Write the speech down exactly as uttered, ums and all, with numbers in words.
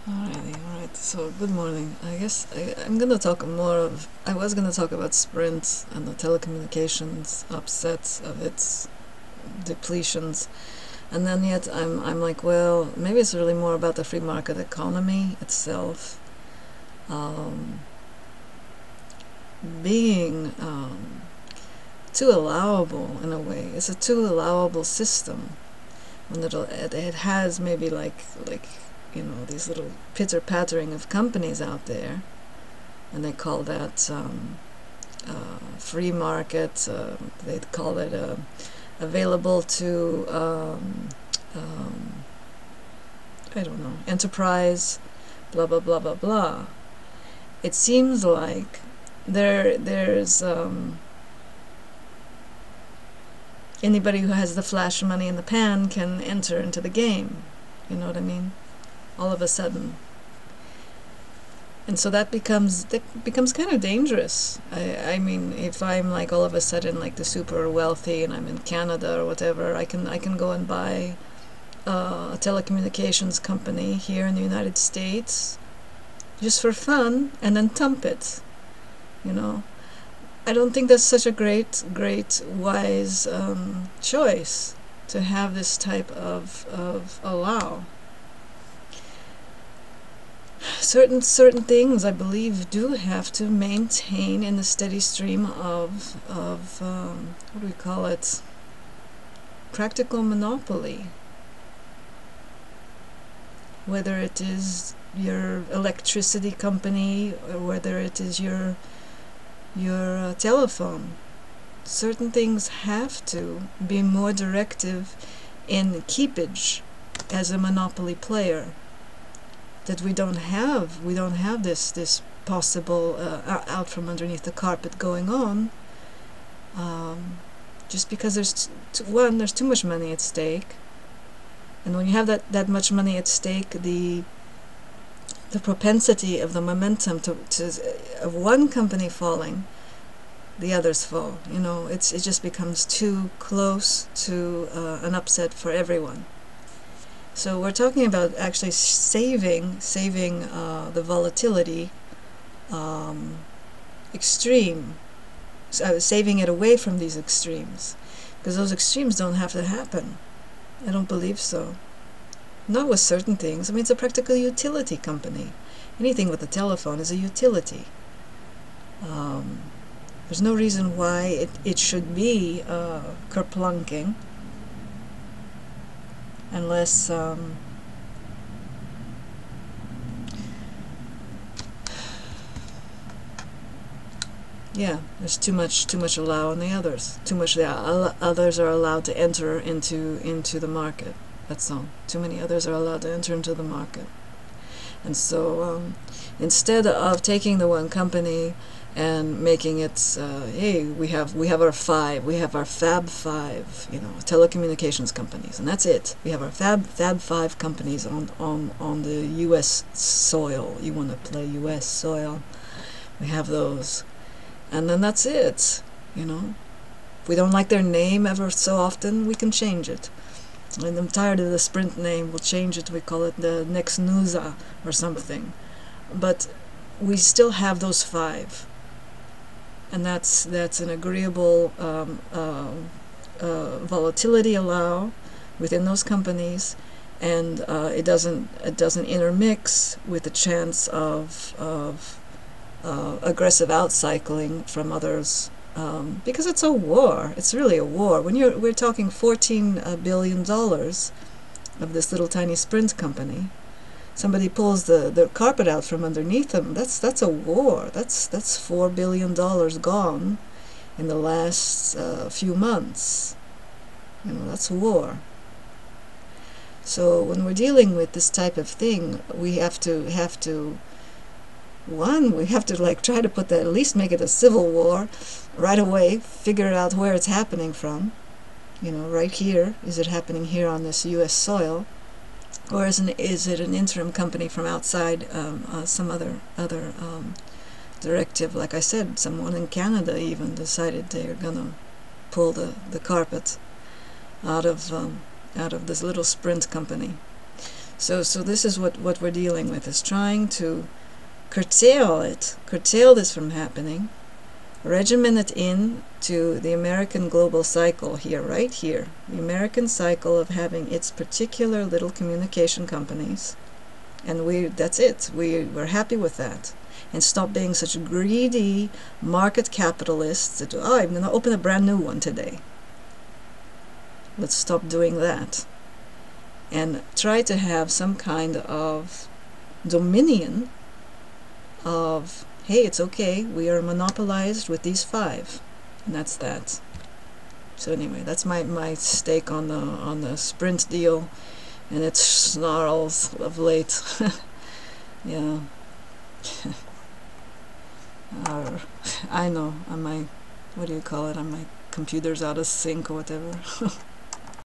Alrighty, alright. So, good morning. I guess I, I'm gonna talk more of. I was gonna talk about Sprint and the telecommunications upsets of its depletions, and then yet I'm I'm like, well, maybe it's really more about the free market economy itself, um, being um, too allowable in a way. It's a too allowable system when it'll, it it has maybe like like. you know, these little pitter-pattering of companies out there, and they call that um, uh, free market. Uh, they call it uh, available to, um, um, I don't know, enterprise, blah, blah, blah, blah, blah. It seems like there there's um, anybody who has the flash money in the pan can enter into the game. You know what I mean? All of a sudden. And so that becomes that becomes kind of dangerous. I, I mean, if I'm like all of a sudden like the super wealthy and I'm in Canada or whatever, I can I can go and buy uh, a telecommunications company here in the United States just for fun and then dump it. You know, I don't think that's such a great, great, wise um, choice to have this type of of allow. Certain certain things, I believe, do have to maintain in the steady stream of of um, what do we call it? Practical monopoly. Whether it is your electricity company or whether it is your your uh, telephone, certain things have to be more directive in keepage as a monopoly player. That we don't have, we don't have this this possible uh, out from underneath the carpet going on, um, just because there's t one, there's too much money at stake, and when you have that that much money at stake, the the propensity of the momentum to, to of one company falling, the others fall. You know, it's it just becomes too close to uh, an upset for everyone. So we're talking about actually saving saving uh, the volatility um, extreme, so saving it away from these extremes, because those extremes don't have to happen. I don't believe so. Not with certain things. I mean, it's a practical utility company. Anything with a telephone is a utility. Um, there's no reason why it, it should be uh, kerplunking. Unless um, yeah, there's too much too much allow on the others. Too much the others are allowed to enter into into the market. That's all. Too many others are allowed to enter into the market. And so um, instead of taking the one company and making it, uh, hey, we have we have our five, we have our Fab Five, you know, telecommunications companies, and that's it. We have our Fab Fab Five companies on on on the U S soil. You want to play U S soil? We have those, and then that's it. You know, if we don't like their name ever so often, we can change it. And I'm tired of the Sprint name. We'll change it. We call it the Nexnusa or something. But we still have those five. And that's that's an agreeable um, uh, uh, volatility allow within those companies, and uh, it doesn't it doesn't intermix with the chance of of uh, aggressive outcycling from others, um, because it's a war. It's really a war. When you're we're talking fourteen uh, billion dollars of this little tiny Sprint company. Somebody pulls the, the carpet out from underneath them. That's that's a war. That's that's four billion dollars gone in the last uh, few months. You know, that's war. So when we're dealing with this type of thing, we have to have to one we have to like try to put that, at least make it a civil war right away. Figure out where it's happening from. You know, right here. Is it happening here on this U S soil? Or is, an, is it an interim company from outside, um, uh, some other other um, directive? Like I said, someone in Canada even decided they're gonna pull the, the carpet out of um, out of this little Sprint company. So so this is what, what we're dealing with, is trying to curtail it, curtail this from happening, regiment it in to the American global cycle here, right here, the American cycle of having its particular little communication companies, and we that's it. We we're happy with that, and stop being such greedy market capitalists that, oh, I'm going to open a brand new one today. Let's stop doing that and try to have some kind of dominion of, hey, it's okay, we are monopolized with these five, and that's that. So anyway, that's my, my stake on the on the Sprint deal and its snarls of late. Yeah. Or, I know, on my, what do you call it, on my computer's out of sync or whatever.